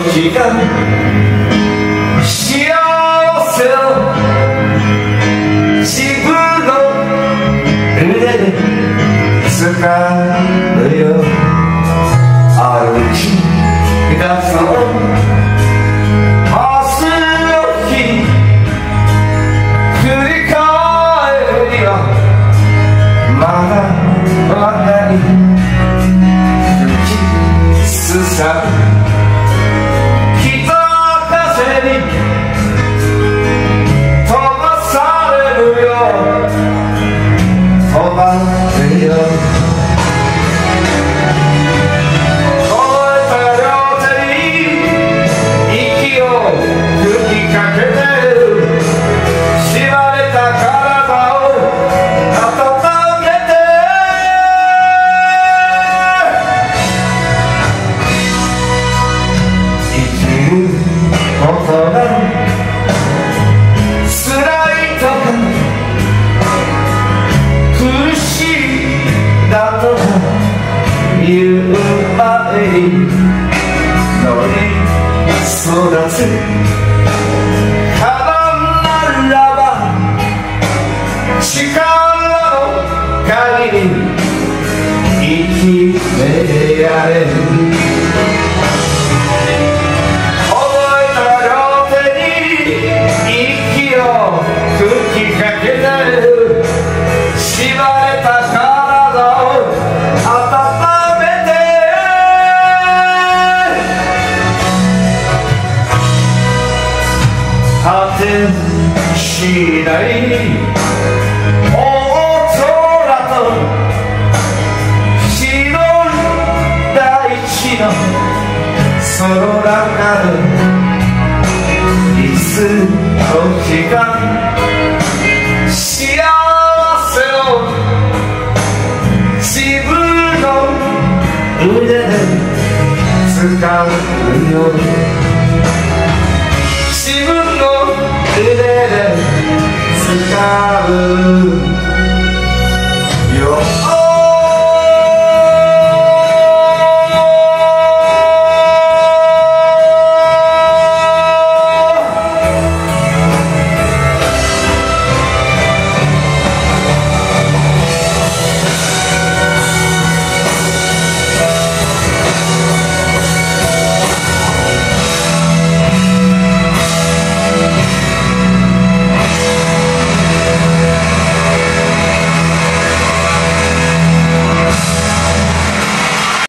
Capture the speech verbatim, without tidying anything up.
時が幸せを自分の腕で掴むよ。歩き出そう明日の日振り返りはまだまだに吹きすさぶ北風に飛ばされるよ飛ばれるよ。言う前に乗り育つ花ならば力の限り生きてやれる。覚えた両手に息を吹きかけてる縛れた体を温め果てしない大空と白い大地のその中でいつの日か幸せを自分の腕で掴むよ。自分の腕で掴むよ。